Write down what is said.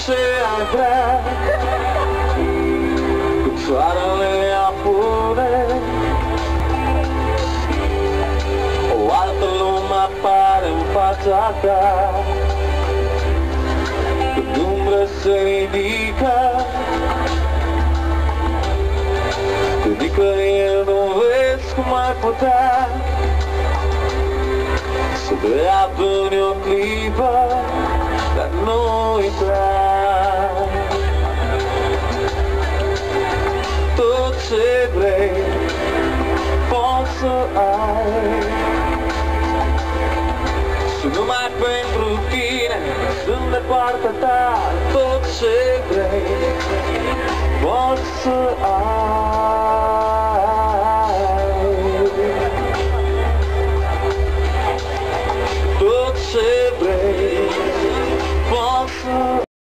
ce ai vrea, cu soarele apune, o altă lume apare în fața ta. Când umbră se ridică, când nicăieri nu vezi cum ai putea să dea până o clipă, dar nu uita. Tot ce vrei poți să ai, și numai pentru tine sunt de partea ta. Tot ce vrei poți să ai.